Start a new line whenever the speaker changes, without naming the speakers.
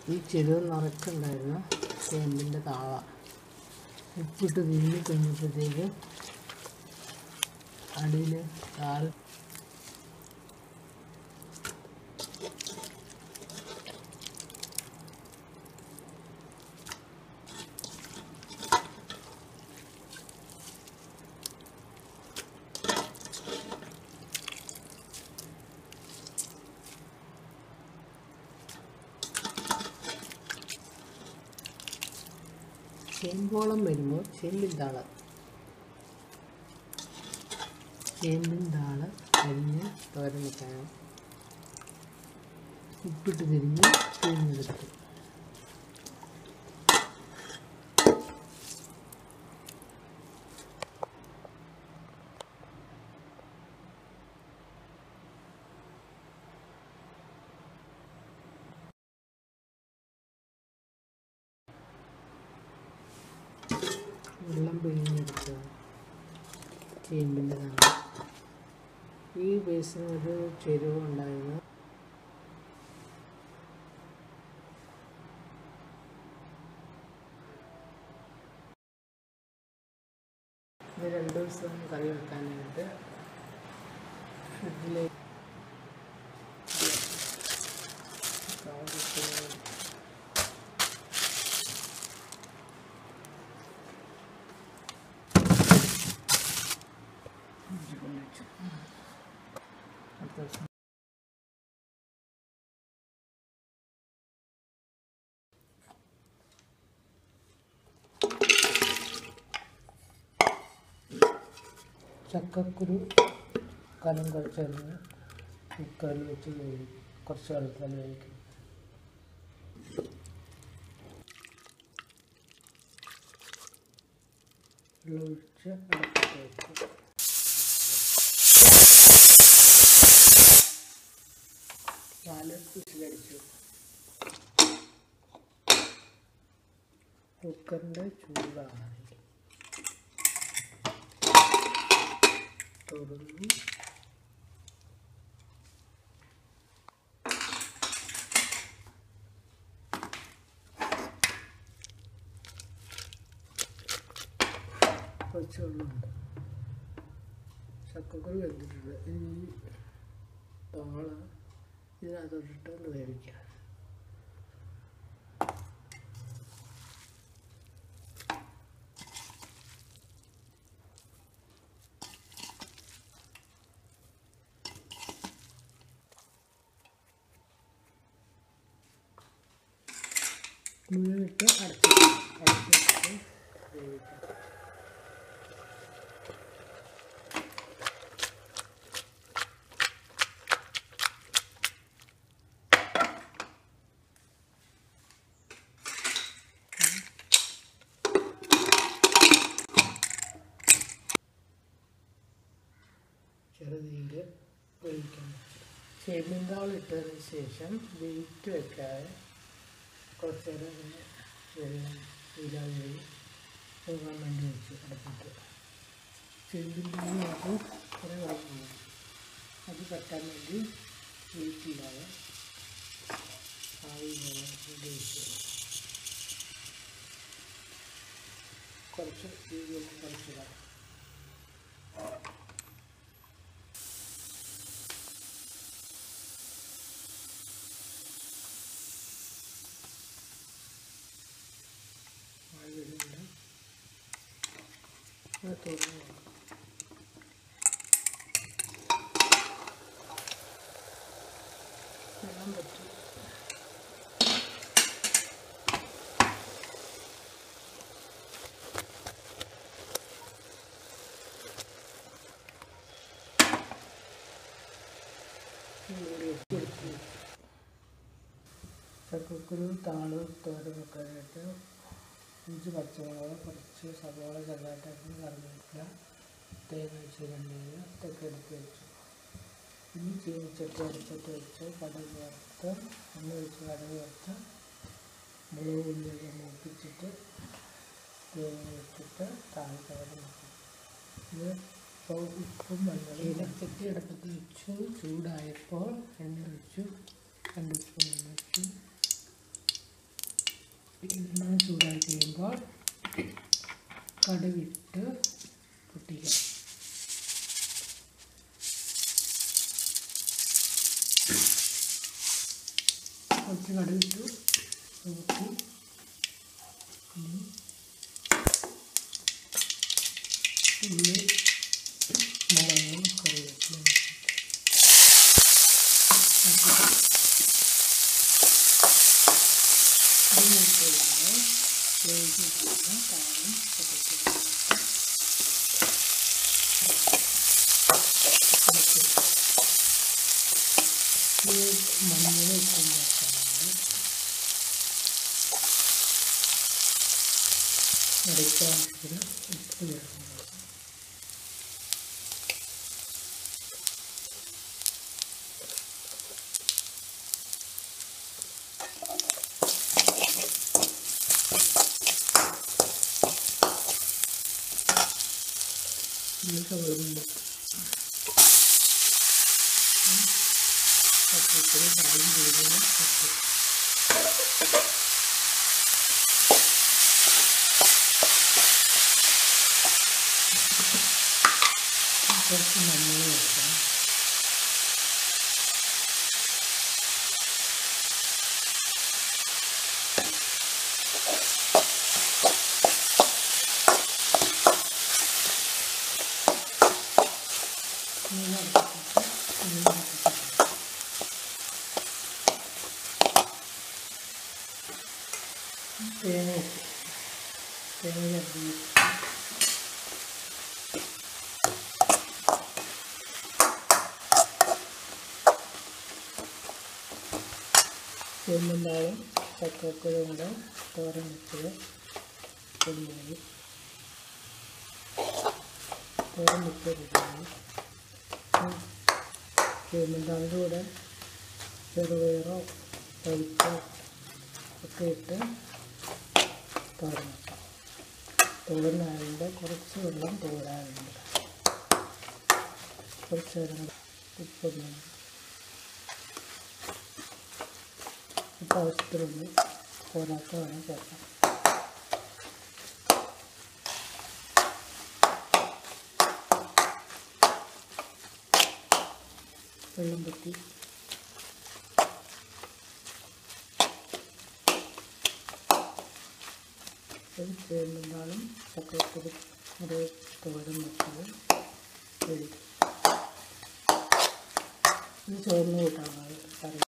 ഈ ചെരുവ് നിറച്ചുണ്ടായിരുന്ന ചേമ്പിൻ്റെ താള ഉപ്പിട്ട് തിരിഞ്ഞ് കഴിഞ്ഞപ്പോഴത്തേക്ക് അടിയിൽ താഴെ ചേമ്പോളം വരുമ്പോൾ ചേമ്പിൻ താള് അരിഞ്ഞ് തോരൻ വെക്കാനും ഉപ്പിട്ട് തിരിഞ്ഞ് പിഴിഞ്ഞെടുത്തു. വെള്ളം പിഴിഞ്ഞെടുക്കുക. ചേമ്പിൻ്റെതാണ്. ഈ ബേസിന് ഒരു ചെരുവുണ്ടായിരുന്നു. ഇത് 2 ദിവസം കറി വെക്കാനായിട്ട് ഫ്രിഡ്ജിലേക്ക് ചക്കക്കുരു കനം കുറച്ചറിഞ്ഞ് കുക്കറിൽ വെച്ച് വേവിക്കും. കുറച്ച് വെള്ളത്തിൽ വേവിക്കും. വെള്ളം ഒഴിച്ച് അടുപ്പിട്ട് വെക്കും. വിസിലടിച്ചു. കുക്കറിൻ്റെ ചൂടാണ് തുറന്ന് കുറച്ച് വെള്ളമുണ്ട്. ചക്കക്കുരു വെന്തിട്ടുണ്ട്. ഇനി താള ഇതിനകത്തോട്ടിട്ട് ഒന്ന് വേവിക്കാം. മുഴുവിട്ട് അടച്ചിട്ട് വേവിക്കാം. ചെറുതീയിൽ വേവിക്കണം. ചേമ്പിൻ താള് ഇട്ടതിന് ശേഷം വെയിറ്റ് വെക്കാതെ കുറച്ച് നേരം വെള്ളം ഇല്ലാതെ പോകാൻ വേണ്ടി വെച്ച് അടുപ്പിട്ട് ചേമ്പിൻ താളിനകത്ത് കുറേ വെള്ളം പോകും. അത് പറ്റാൻ വേണ്ടി വെയിറ്റില്ലാതെ ആവി പോലെ വെച്ച് കുറച്ച് രീതിയൊക്കെ കുറച്ചിടാം. തുറന്ന് വെള്ളം പറ്റും. ചക്കക്കുരു താള് തോരൻ വെക്കാനായിട്ട് 5 പച്ചമുളക്, കുറച്ച് സവാള ചെറുതായിട്ടാക്കി കറിവേപ്പില, തേങ്ങ വെച്ച് ഇതൊക്കെ എടുത്ത് വെച്ചു. ഇനി ചീനിച്ചട്ടി അടുപ്പത്ത് വെച്ച് കടുക് വറുത്ത് എണ്ണ ഒഴിച്ച് കടുക് വറുത്ത് മുളക് ഉള്ളിയൊക്കെ മൂപ്പിച്ചിട്ട് തേങ്ങ ഇട്ടിട്ട് താളിത്തോരൻ വെക്കും. ഇത് ഉപ്പും മഞ്ഞളും ചട്ടി അടുപ്പത്ത് വെച്ചു. ചൂടായപ്പോൾ എണ്ണ ഒഴിച്ചു. 2 സ്പൂൺ എണ്ണ വെച്ചു. എണ്ണ ചൂടായി കഴിയുമ്പോൾ കടുകിട്ട് പൊട്ടിക്കുക. കുറച്ച് കടുകിട്ടു പൊട്ടി ഉള്ളി മുളകും കറിവേപ്പിലയും മഞ്ഞൾ ഉപ്പും ചേർക്കാറുണ്ട്. അരയ്ക്കാവശ്യത്തിന് ഉപ്പ് ചേർക്കുന്നത്. വെള്ളം പച്ചക്കറി പാലും ചെയ്തതിന് കുറച്ച് മഞ്ഞൾ ചേർക്കണം. തേങ്ങ ചേർത്ത് ചേമ്പുണ്ടാവും ചക്കക്കുരും കൂടെ തോരൻ വെച്ചത് പൊടിയായി തോരൻ വെച്ച പൊടിയായി ചേമ്പുണ്ടാവിൻ്റെ കൂടെ ചെറുപയറോ പരിപ്പോ ഒക്കെ ഇട്ട് തോരൻ വെക്കാം. തോരനായതുകൊണ്ട് കുറച്ച് വെള്ളം തോരാനുണ്ട്. കുറച്ച് നേരം ഉപ്പൊന്നും ഉപ്പ് ആവശ്യത്തിനുണ്ട്. പോരാത്ത വേണം ചേർക്കാം. വെള്ളം പറ്റി ചേമ്പുണ്ടാളും ചക്കക്കുരു ഒരു തോരൻ വെച്ചത് കഴിക്കും. ഇത് ചോറിന് കൂട്ടാണ് കറി.